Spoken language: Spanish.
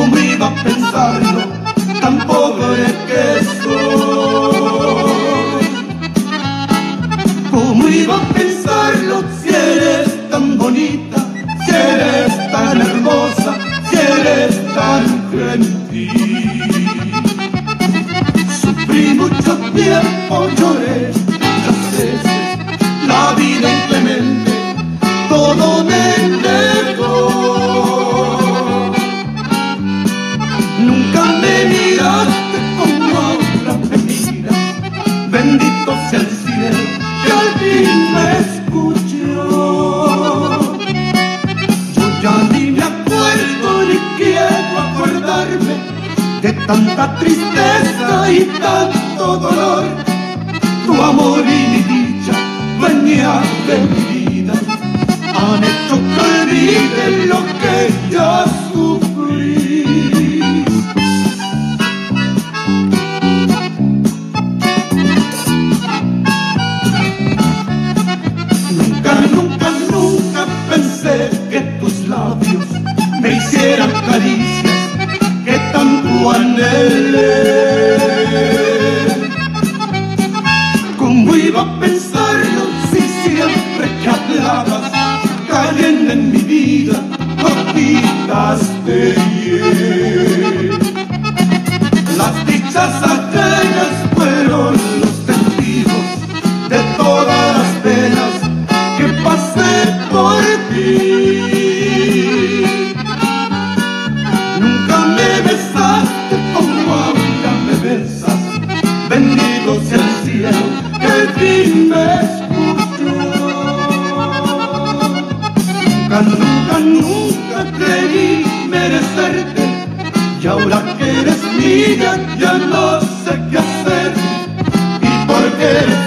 ¿Cómo iba a pensarlo? Tan pobre que soy. ¿Cómo iba a pensarlo si eres tan bonita, si eres tan hermosa, si eres tan gentil? Sufrí mucho tiempo, lloré muchas veces, la vida inclemente todo me negó. Nunca me miraste como ahora me miras, bendito sea el cielo que al fin me escuchó. Yo ya ni me acuerdo ni quiero acordarme de tanta tristeza y tanto dolor. Tu amor y mi dicha, dueña de mi vida, han hecho que olvide lo que ya sufrí. Nunca, nunca, nunca pensé que tus labios me hicieran caricias que tanto anhelé. ¿Cómo iba a pensarlo si siempre que hablabas caen en mi vida gotitas de hiel? Las dichas ajenas fueron los testigos de todas las penas que pasé por ti. Nunca me besaste como ahora me besas, bendito sea el cielo que al fin me escuchó. Nunca, nunca, nunca creí merecerte, y ahora que eres mía ya no sé qué hacer, y porque eres